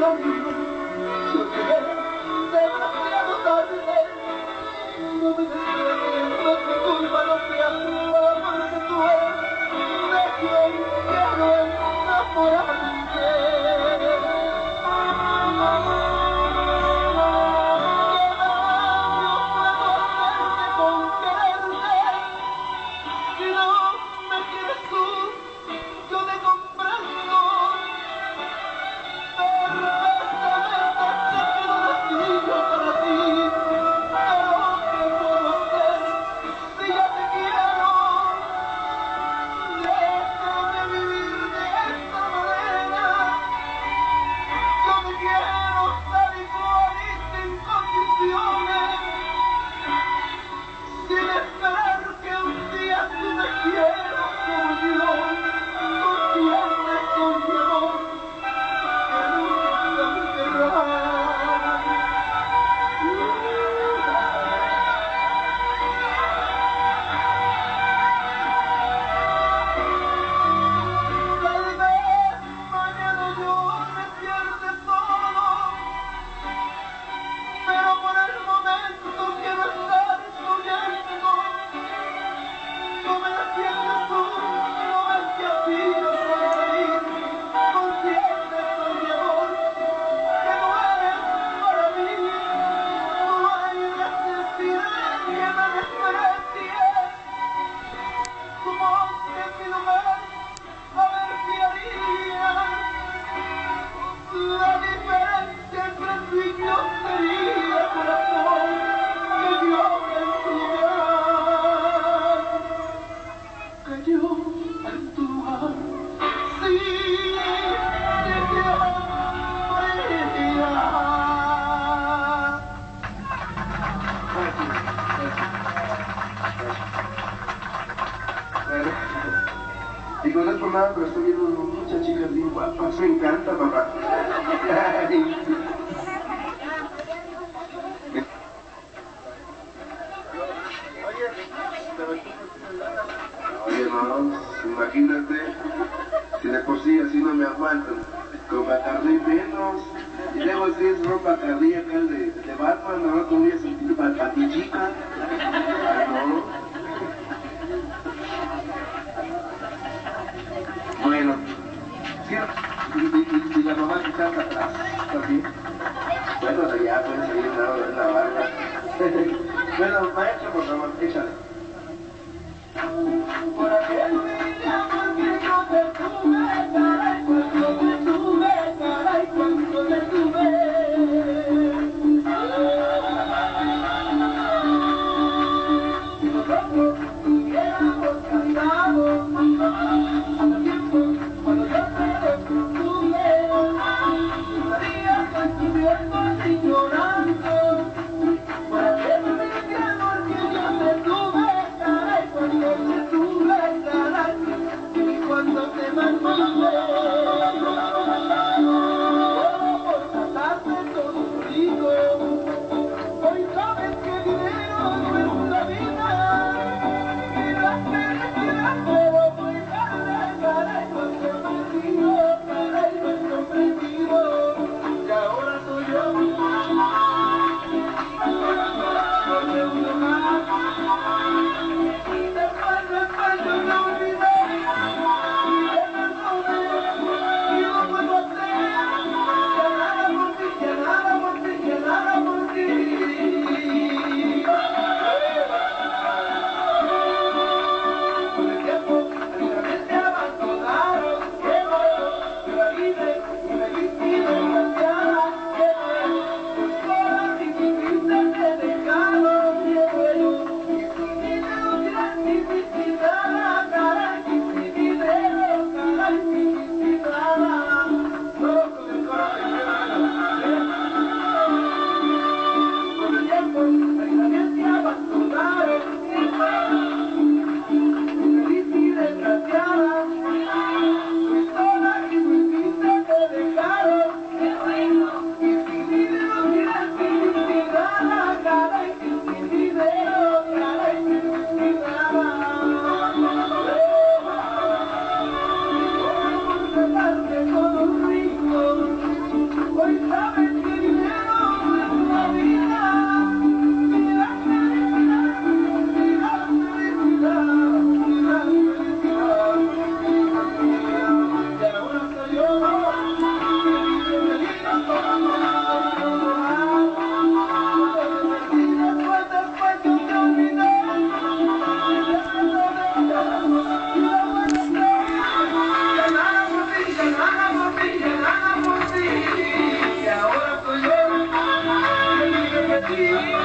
Digo, no es por nada, pero estoy viendo muchas chicas bien guapas. Me encanta, papá. Oye, no, imagínate, si de por sí así no me aguantan, con Bacardí menos, y luego si es ropa Bacardí acá de Batman, no te voy a sentir patichica. Ay, no. Bueno, sí, y la mamá que está atrás, también. Bueno, ya pueden seguir en la barba. Bueno, maestro, por favor, échale. Por aquel día, porque yo te tuve, caray, cuando te tuve, caray, cuando te tuve. Si nosotros hubiéramos cantado, hace tiempo, cuando yo te tuve, estarías estudiando y llorando. Por aquel día, porque yo te tuve, caray, cuando te tuve, caray. Bye.